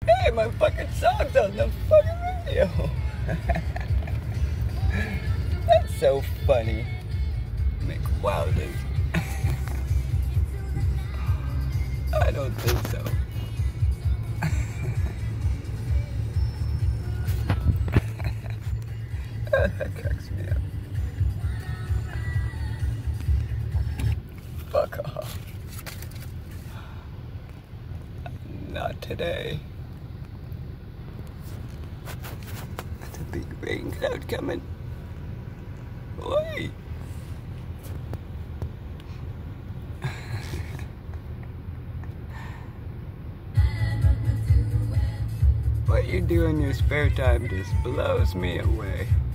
Hey, my fucking song's on the fucking radio. That's so funny. McWilders. I don't think so. That cracks me up. Fuck off. Not today. That's a big rain cloud coming. Oi! What you do in your spare time just blows me away.